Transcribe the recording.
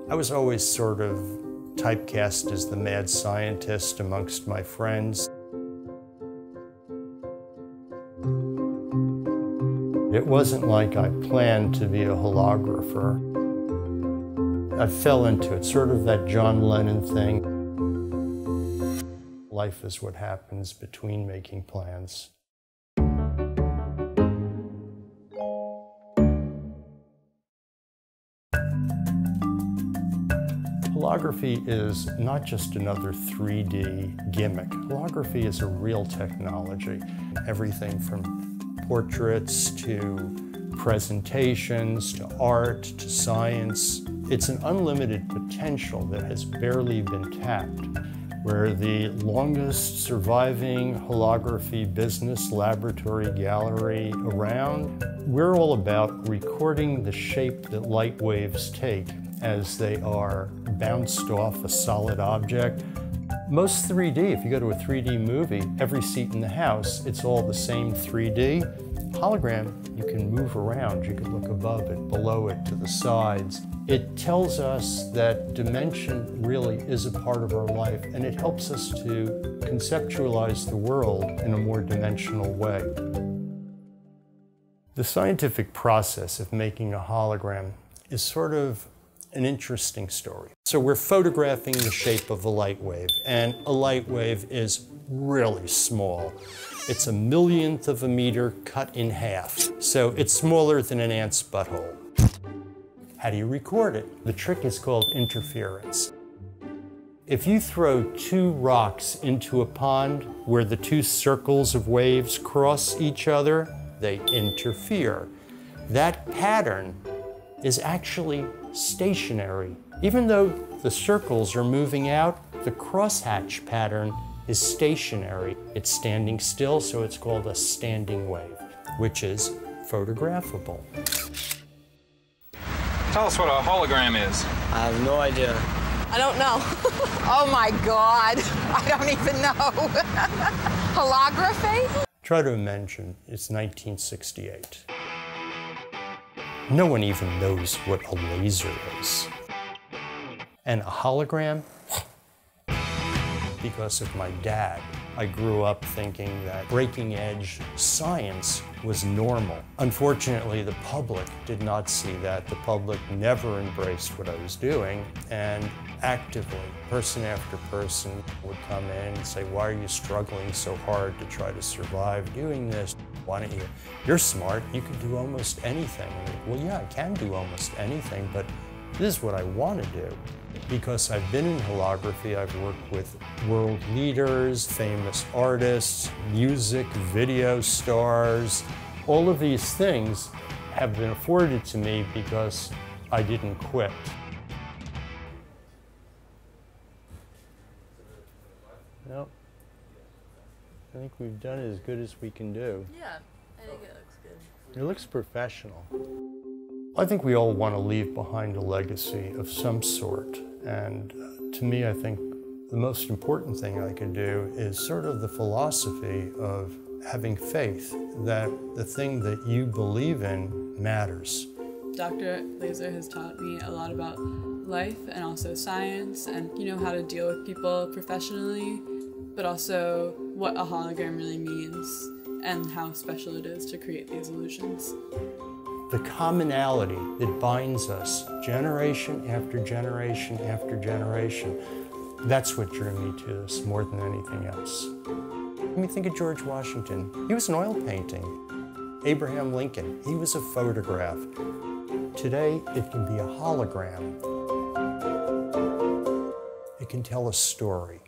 I was always sort of typecast as the mad scientist amongst my friends. It wasn't like I planned to be a holographer. I fell into it, sort of that John Lennon thing. Life is what happens between making plans. Holography is not just another 3D gimmick. Holography is a real technology. Everything from portraits to presentations to art to science. It's an unlimited potential that has barely been tapped. We're the longest surviving holography business laboratory gallery around. We're all about recording the shape that light waves take as they are bounced off a solid object. Most 3D, if you go to a 3D movie, every seat in the house, it's all the same 3D. Hologram, you can move around. You can look above it, below it, to the sides. It tells us that dimension really is a part of our life, and it helps us to conceptualize the world in a more dimensional way. The scientific process of making a hologram is sort of an interesting story. So we're photographing the shape of a light wave, and a light wave is really small. It's a millionth of a meter cut in half. So it's smaller than an ant's butthole. How do you record it? The trick is called interference. If you throw two rocks into a pond where the two circles of waves cross each other, they interfere. That pattern is actually stationary. Even though the circles are moving out, the crosshatch pattern is stationary. It's standing still, so it's called a standing wave, which is photographable. Tell us what a hologram is. I have no idea. I don't know. Oh my God, I don't even know. Holography? Try to imagine it's 1968. No one even knows what a laser is. And a hologram? Because of my dad, I grew up thinking that breaking edge science was normal. Unfortunately, the public did not see that. The public never embraced what I was doing, and actively, person after person would come in and say, "Why are you struggling so hard to try to survive doing this? Why don't you, you're smart, you can do almost anything." I'm like, well, yeah, I can do almost anything, but this is what I want to do. Because I've been in holography, I've worked with world leaders, famous artists, music, video stars. All of these things have been afforded to me because I didn't quit. Nope. I think we've done as good as we can do. Yeah, I think it looks good. It looks professional. I think we all want to leave behind a legacy of some sort. And to me, I think the most important thing I can do is sort of the philosophy of having faith that the thing that you believe in matters. Dr. Laser has taught me a lot about life and also science and, how to deal with people professionally, but also what a hologram really means and how special it is to create these illusions. The commonality that binds us generation after generation after generation, that's what drew me to this more than anything else. I mean, think of George Washington. He was an oil painting. Abraham Lincoln, he was a photograph. Today, it can be a hologram. It can tell a story.